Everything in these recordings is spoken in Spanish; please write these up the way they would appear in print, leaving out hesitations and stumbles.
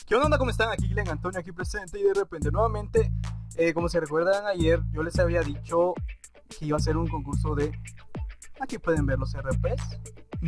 ¿Qué onda? ¿Cómo están? Aquí Glenn Antonio, aquí presente, y de repente nuevamente, como se recuerdan ayer, yo les había dicho que iba a hacer un concurso de, aquí pueden ver los RPs,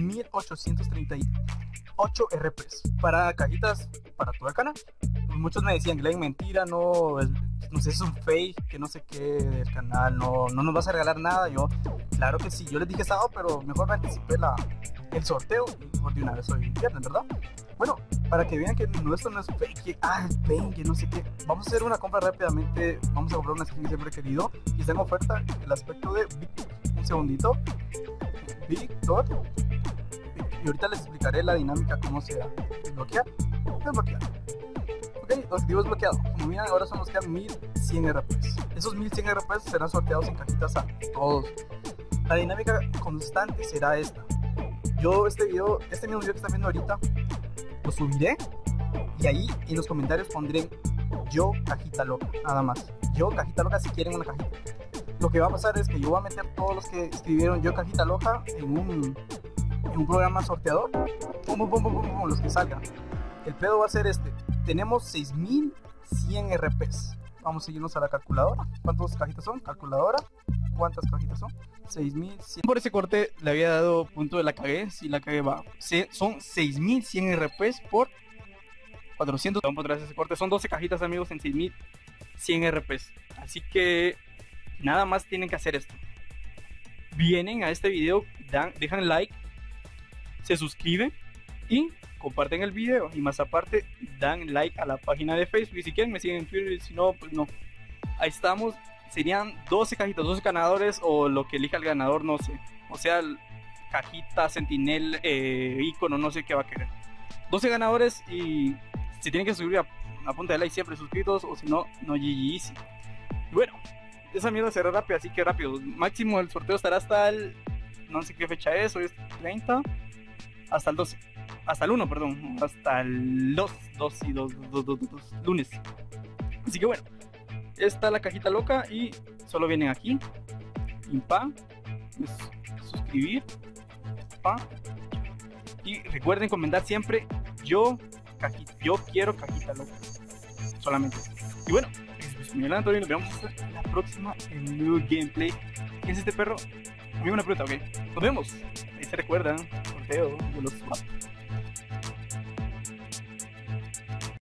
1838 RPs para cajitas para todo el canal. Muchos me decían, Glenn, mentira, no sé, es un fake, que no sé qué del canal, no nos vas a regalar nada. Yo, claro que sí, yo les dije sábado, pero mejor me anticipé el sorteo, por de una vez hoy viernes, ¿verdad? Bueno, para que vean que esto no es fake, que es fake, que no sé qué. Vamos a hacer una compra rápidamente. Vamos a comprar una skin que siempre he querido y está en oferta el aspecto de Victor. Un segundito, Victor. Y ahorita les explicaré la dinámica, cómo se desbloquea. Desbloquear. Ok, objetivo desbloqueado. Como miran, ahora solo nos quedan 1100 RPs. Esos 1100 RPs serán sorteados en cajitas a todos. La dinámica constante será esta. Yo este mismo video que están viendo ahorita, lo subiré y ahí en los comentarios pondré yo cajita loca, nada más. Yo cajita loca si quieren una cajita. Lo que va a pasar es que yo voy a meter todos los que escribieron yo cajita loca en un programa sorteador. Los que salgan. El pedo va a ser este. Tenemos 6100 RPs. Vamos a seguirnos a la calculadora. ¿Cuántas cajitas son? Calculadora. ¿Cuántas cajitas son? 6100. Por ese corte le había dado punto de la cagué. Si la cagué va. Son 6100 RPs por 400. Vamos a traer ese corte. Son 12 cajitas, amigos, en 6100 RPs. Así que nada más tienen que hacer esto. Vienen a este video, dejan like, se suscriben y comparten el video. Y más aparte, dan like a la página de Facebook. Y si quieren me siguen en Twitter, y si no, pues no. Ahí estamos. Serían 12 cajitas, 12 ganadores o lo que elija el ganador, no sé. O sea, cajita, sentinel, icono, no sé qué va a querer. 12 ganadores y se tienen que suscribir a punta de like siempre suscritos, o si no, no GG easy. Y bueno, esa mierda será rápida, así que rápido. Máximo el sorteo estará hasta el, no sé qué fecha es, hoy es 30, hasta el 12. Hasta el 1, perdón, hasta el 2 lunes. Así que bueno, está la cajita loca y solo vienen aquí, pa, suscribir, pa, y recuerden comentar siempre yo quiero cajita loca, solamente. Y bueno, pues Miguel Antonio, nos vemos hasta la próxima en un nuevo gameplay. ¿Quién es este perro? Me una fruta, ok. Nos vemos. Ahí se recuerdan, sorteo de los